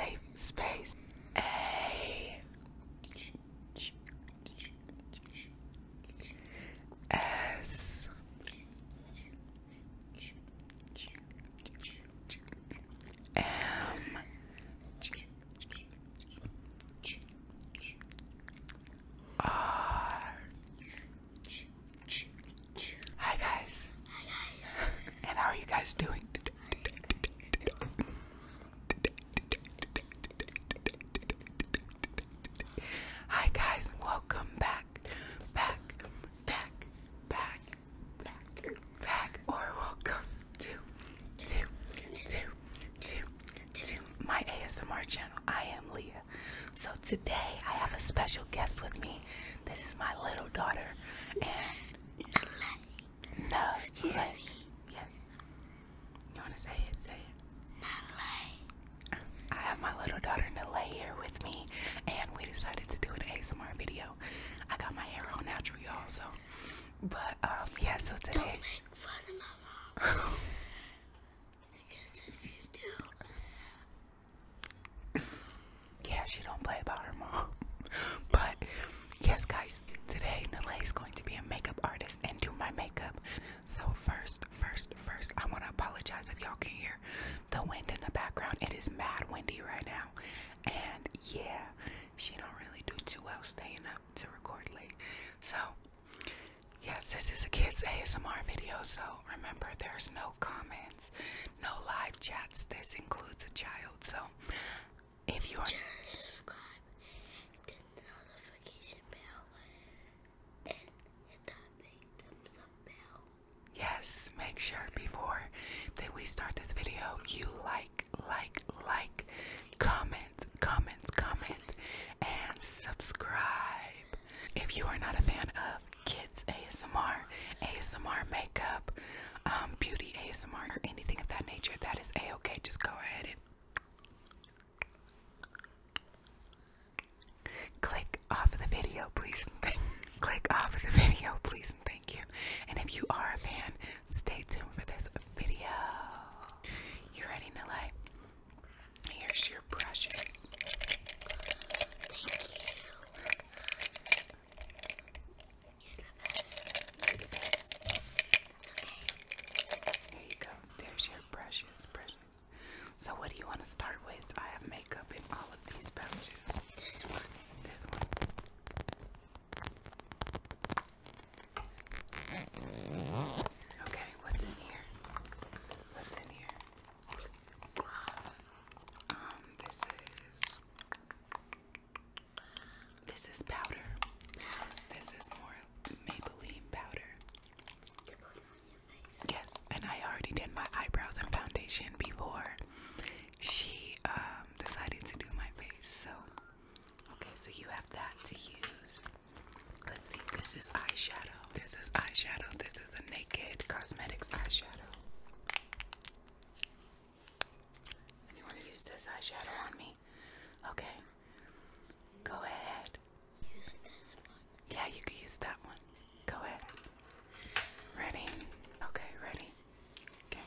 safe space. A S M R. Hi guys. And how are you guys doing? Hi guys, welcome back, or welcome to my ASMR channel. I am Leah. So today I have a special guest with me. This is my little daughter, and no, excuse me. Yes. You wanna say it? Say it. I have my little daughter Nalay here with me, and we decided to do an ASMR video. I got my hair all natural, y'all. So, but yeah. So today. Don't make fun of my mom. Because if you do, Yeah, she don't play about her mom. But yes, guys, today Nalay is going to be a makeup artist and do my makeup. So first, I want to apologize if y'all can hear the wind in the background. It is mad windy right now, and yeah, she don't really do too well staying up to record late. So yes, this is a kids ASMR video. So remember, there's no comments, no live chats. This includes a child. So if you are subscribe, hit the notification bell, and hit that big thumbs up bell. yes, make sure before that we start this video, you like, comment, and subscribe. If you are not a fan of kids ASMR makeup, beauty ASMR, or anything of that nature, that is a-okay. Just go ahead and click off the video, please. Click off the video, please, and thank you. And if you are a fan, stay tuned for this video. You ready, Nalay? Here's your brushes. Thank you. You're the best. That's okay. There you go. There's your brushes. So what do you want to start with? I have makeup in all of these pouches. This one. This one. Okay, what's in here? Gloss. This is powder. This is more Maybelline powder. To put on your face. Yes, and I already did my eyebrows and foundation before she decided to do my face. So, okay, so you have that to use. Let's see, this is eyeshadow. This is a Naked Cosmetics eyeshadow. You want to use this eyeshadow on me? Okay. Go ahead. Use this one. Yeah, you can use that one. Go ahead. Ready? Okay, ready? Okay.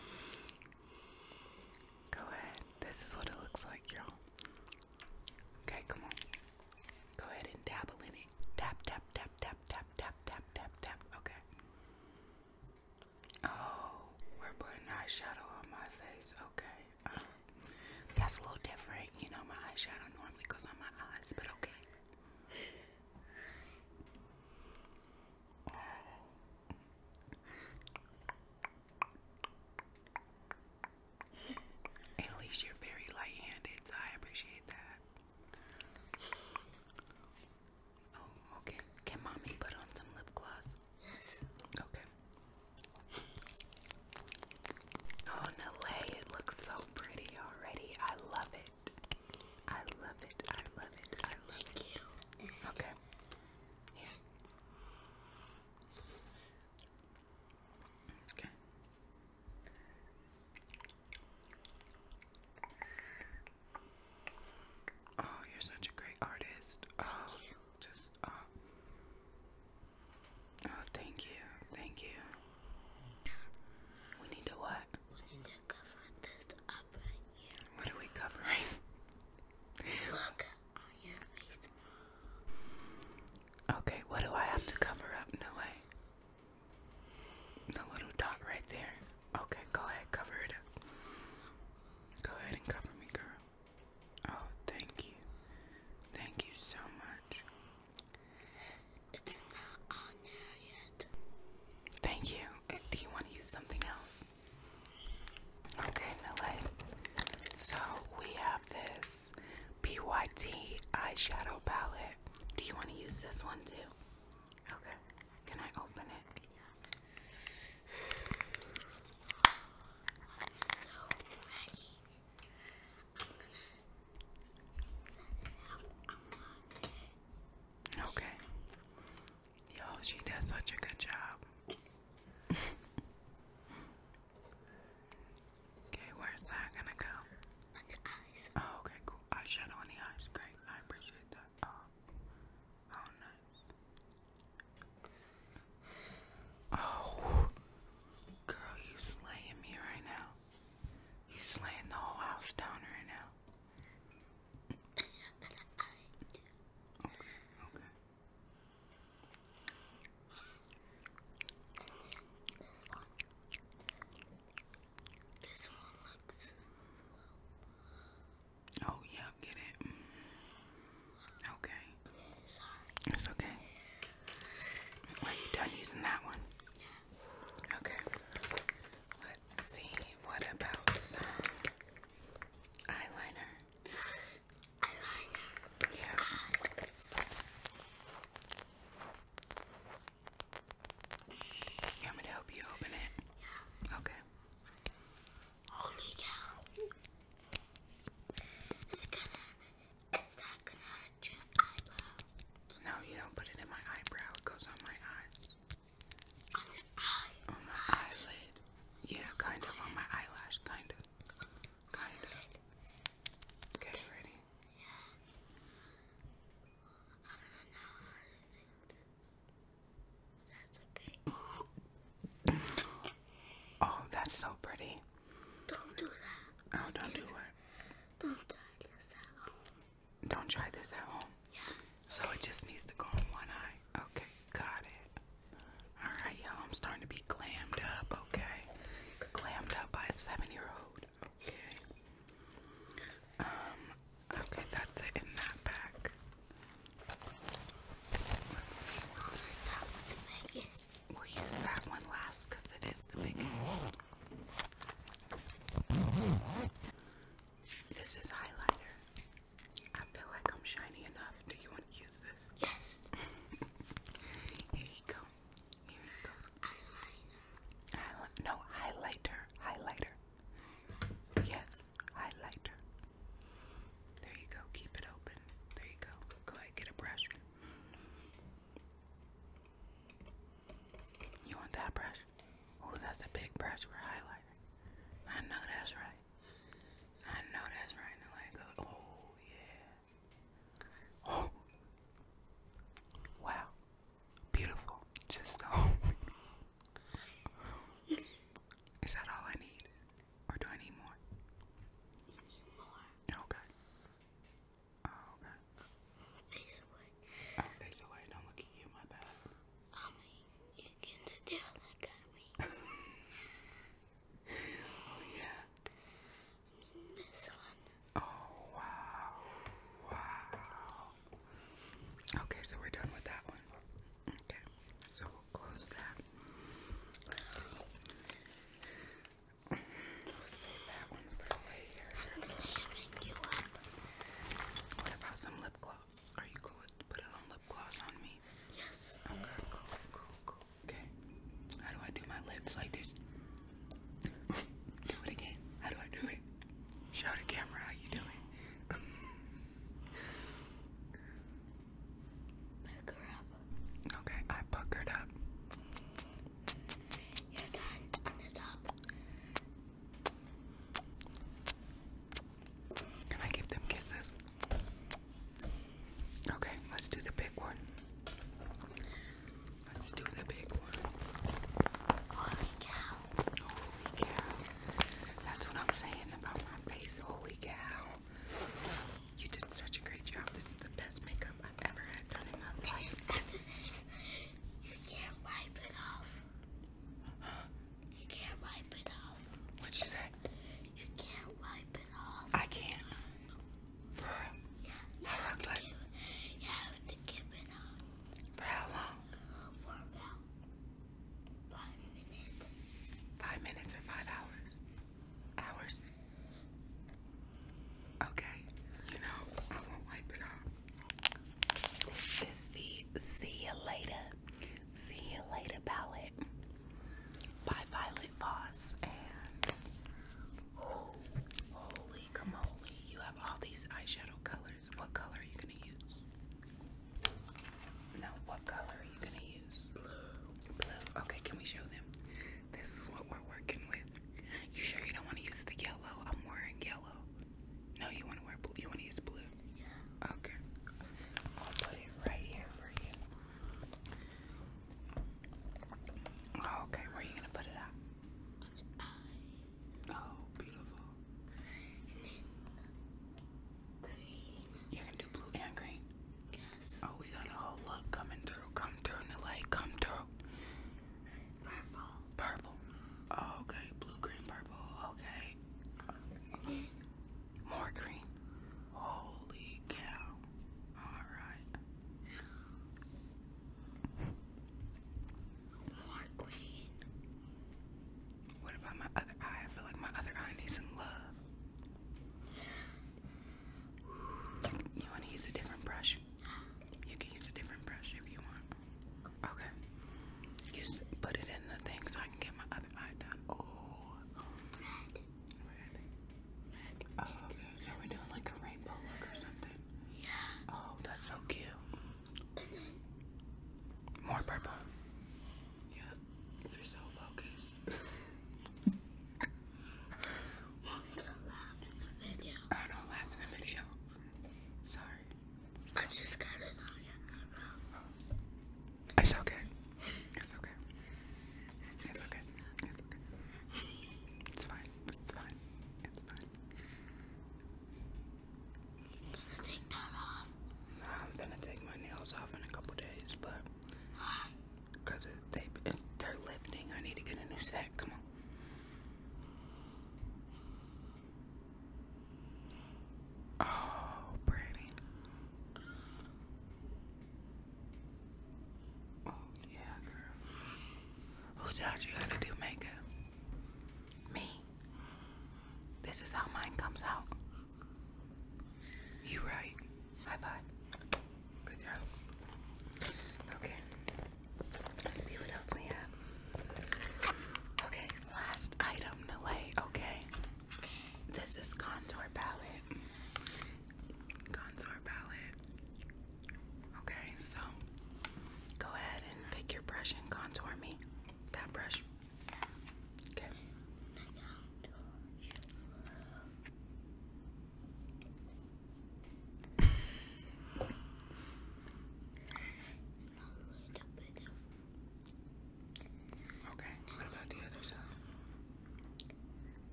Go ahead. This is what it looks like, y'all. Okay, come on. Go ahead and dabble in it. Tap. Okay. Oh, we're putting eyeshadow on my face. Okay. That's a little different. You know, my eyeshadow normally goes on my eyes, but okay. At least you're very light-handed, so I appreciate that. Oh, okay. Can mommy put on some lip gloss? Yes. Okay. Oh, Nalay, it looks so pretty already. I love it. one too? Okay. Can I open it? I'm so ready. I'm gonna set it out on my Okay. Yo, she does such a good job. Okay, where's that gonna go? on the eyes. Oh, okay, cool. Eyeshadow on the eyes. Great. I appreciate that. Oh, nice. Oh, girl, you slaying me right now. You slaying the whole house down right now. And the eye too. Okay, okay. This one. This one looks. Oh, yeah, get it. Okay. Sorry. It's okay. Are you done using that one? Okay. Let's see. What about some eyeliner? Eyeliner. Yeah. You want me to help you open it? Yeah. Okay. Holy cow. It's not gonna hurt your eyebrow. No, you don't put it in my eyebrow. It goes on my eyes. On the eye. On my eyelid. Yeah, kind of. On my eyelash. Kind of. Kind of. Okay, ready? I don't know how to do this. But that's okay. Oh, that's so pretty. Don't do that. Oh, don't do it. Don't try this at home. Don't try this at home. Yeah. So it just needs to go on one eye. Okay, got it. Alright, y'all, I'm starting to be glammed up, okay? Glammed up by a 7-year-old. Okay. Okay, that's it in that pack. Let's see. Let's start with the biggest. We'll use that one last because it is the biggest.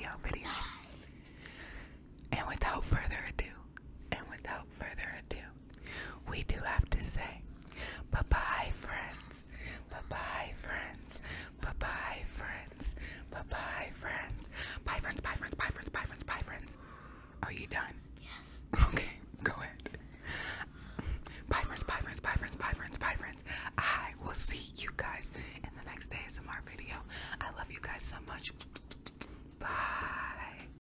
And without